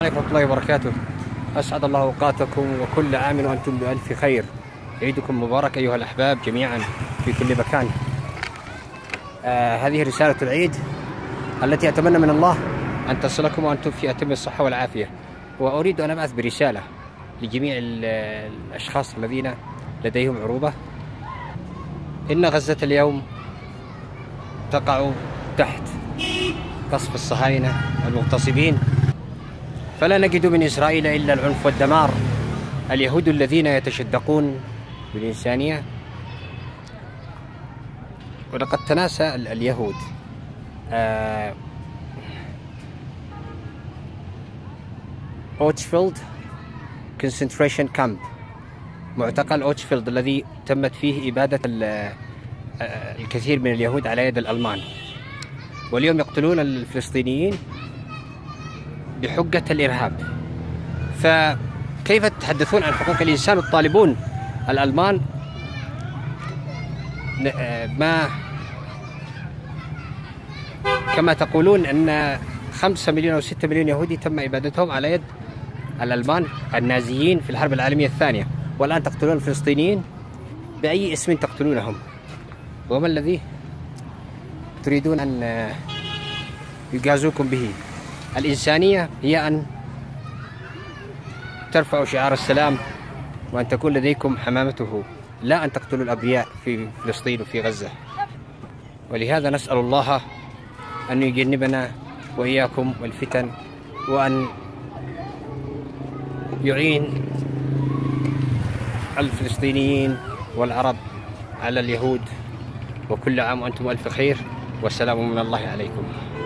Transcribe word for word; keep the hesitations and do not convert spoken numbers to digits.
عليكم ورحمة الله وبركاته. أسعد الله أوقاتكم وكل عام وأنتم بألف خير. عيدكم مبارك أيها الأحباب جميعا في كل مكان. آه هذه رسالة العيد التي أتمنى من الله أن تصلكم وأنتم في أتم الصحة والعافية. وأريد أن أبعث برسالة لجميع الأشخاص الذين لديهم عروبة. إن غزة اليوم تقع تحت قصف الصهاينة المغتصبين، فلا نجد من إسرائيل إلا العنف والدمار. اليهود الذين يتشدقون بالإنسانية، ولقد تناسى اليهود آه أوتشفيلد كونسنتريشن كامب، معتقل أوتشفيلد الذي تمت فيه إبادة الكثير من اليهود على يد الألمان، واليوم يقتلون الفلسطينيين بحجة الإرهاب. فكيف تتحدثون عن حقوق الإنسان وتطالبون الألمان ما كما تقولون أن خمسة مليون أو ستة مليون يهودي تم إبادتهم على يد الألمان النازيين في الحرب العالمية الثانية، والآن تقتلون الفلسطينيين بأي اسم تقتلونهم؟ وما الذي تريدون أن يجازوكم به؟ الإنسانية هي أن ترفعوا شعار السلام وأن تكون لديكم حمامته، لا أن تقتلوا الأبرياء في فلسطين وفي غزة. ولهذا نسأل الله أن يجنبنا وإياكم والفتن، وأن يعين الفلسطينيين والعرب على اليهود. وكل عام وأنتم ألف خير، والسلام من الله عليكم.